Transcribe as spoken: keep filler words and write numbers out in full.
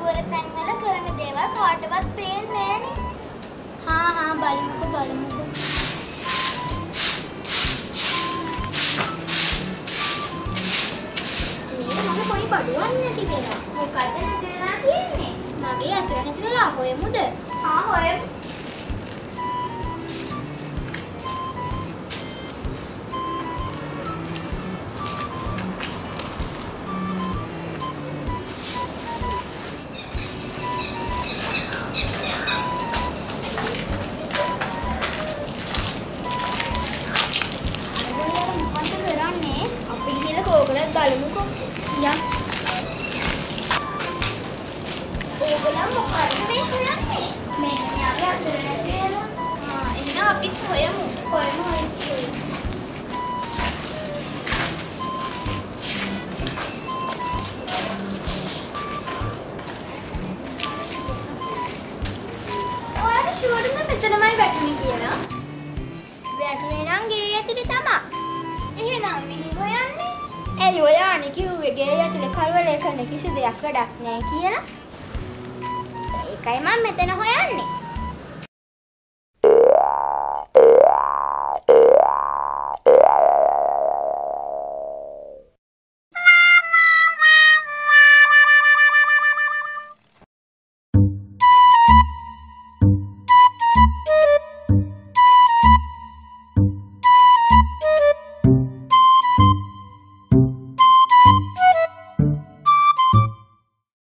නුවර තැන්වල කරන දේවල් කාටවත් පේන්නේ නැහනේ. හා හා බලමුකෝ බලමුකෝ. මේ මම පොඩි බඩුවක් නැති වෙලා. මොකද නැති වෙලා තියෙන්නේ? මගේ අතුර නැති වෙලා හොයමුද? හා හොයමු. බලමුකෝ. යම්. ඕගොල්ලෝ මොකද මේ හොයන්නේ? මේ යාගේ අතර නැතිලා. ආ එහෙනම් අපිත් හොයමු. හොයමු හොයමු. ඔයාලා ෂුවර්ම මෙතනමයි වැටුනේ කියලා. වැටුනේ නම් ගේ ඇතුලේ තමයි. එහෙනම් මෙහි හොයන්නේ. ඇයි ඔයානේ කිව්වේ ගේ ඇතුලේ කරවලේ කරන කිසි දෙයක් වැඩක් නැහැ කියලා? ඒකයි මම මෙතන හොයන්නේ.